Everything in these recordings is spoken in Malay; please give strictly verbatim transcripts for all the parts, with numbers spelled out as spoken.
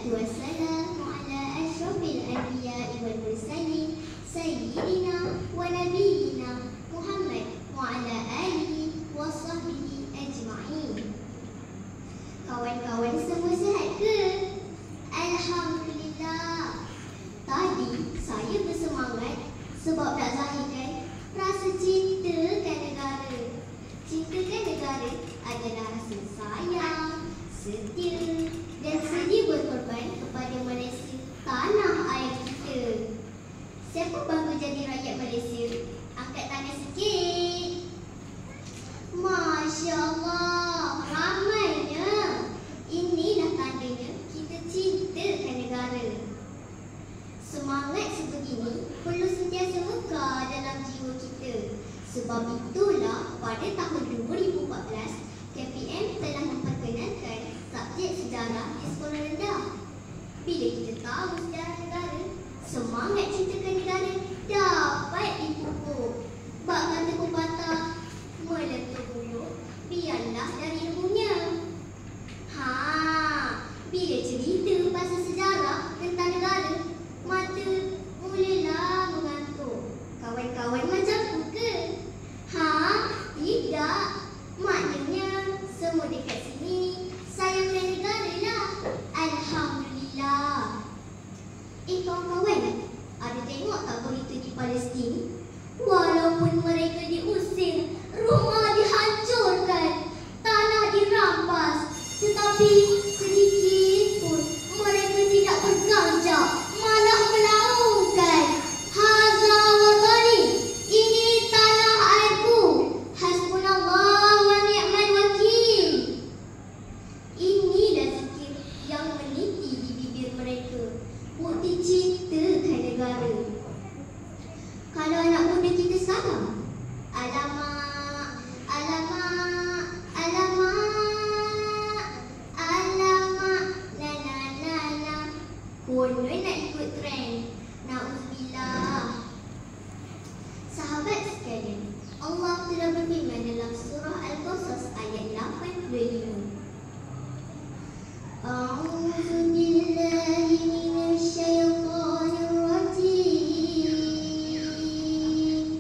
wassalatu wassalamu ala asyrafil anbiya'i wal mursalin sayyidina wa nabiyyina Muhammad wa ala alihi wa sahbihi ajma'in. Kawan-kawan semua sihat ke? Alhamdulillah. Tadi saya bersemangat sebab nak zahirkan rasa cintakan negara. Cintakan negara adalah rasa sayang, setia dan sedia berkorban kepada Malaysia, tanah air kita. Siapa bangga jadi rakyat Malaysia? Angkat tangan sikit. Masya Allah, ramainya. Inilah tandanya kita cintakan negara. Semangat sebegini perlu sentiasa mekar dalam jiwa kita. Sebab itulah pada tahun dua ribu empat belas K P M telah memperkenalkan subjek sejarah di sekolah rendah. Bila kita tahu sejarah negara, semangat cintakan negara dapat dipupuk. Bak kata pepatah, meletup bulu biarlah dari ilmunya. Ha, bila cerita pasal sejarah tentang negara, mata mulalah mengantuk. Kawan-kawan macamku ke? Ha, tidak. Maknanya semua dekat sini sayangkan negara lah. Alhamdulillah. Eh kawan-kawan, ada tengok tak berita di Palestin? Walaupun mereka diusir, rumah dihancurkan, tanah dirampas, tetapi sedikit pun mereka tidak berganjak, malah melaungkan. Haza watani, ini tanah airku. Hasbunallah wa ni'mal wakil. Inilah zikir yang meniti di bibir mereka, bukti cintakan negara. Kalau anak muda kita sekarang, alamak, alamak, alamak, alamak, na na na na, konon nak ikut trend. Na'udzubillah. Sahabat sekalian, Allah telah berfirman dalam surah Al-Qasas ayat lapan puluh lima. A'udzu billahi minasyaitonir rajim.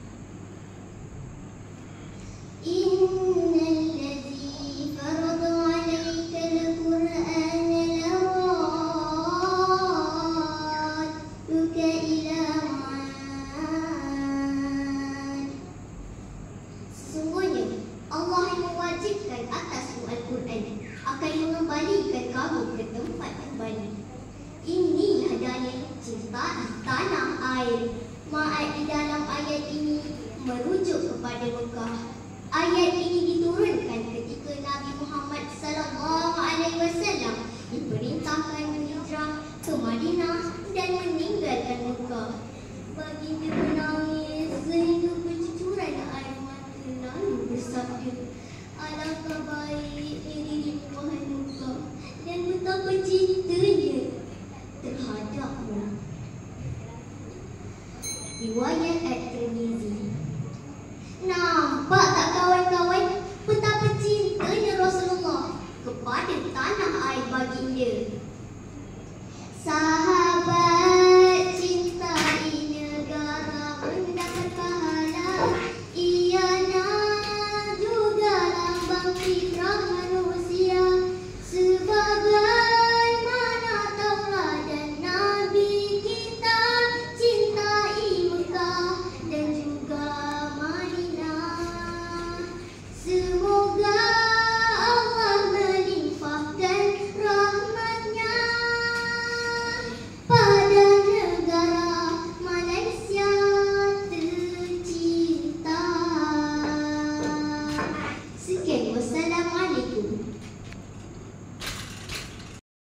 Innal ladzi farada 'alaikal Qur'ana laradduka ila ma'ad. Sesungguhnya Allah yang mewajibkan atasmu Al-Quran akan mengembalikan kamu ke tempat kembali. Inilah daya cinta tanah air. Ma'ad di dalam ayat ini merujuk kepada Mekah. Ayat ini diturunkan ketika Nabi Muhammad sallallahu alaihi wasallam diperintahkan berhijrah ke Madinah dan meninggalkan Mekah. Baginda menangis sehingga bercucuran air mata, lalu bersabda, alangkah baiknya dirimu wahai Mekah, dan betapa cintanya terhadapmu. Riwayat At-Tirmizi. Nampak tak kawan-kawan betapa cintanya Rasulullah kepada tanah air baginda? Sa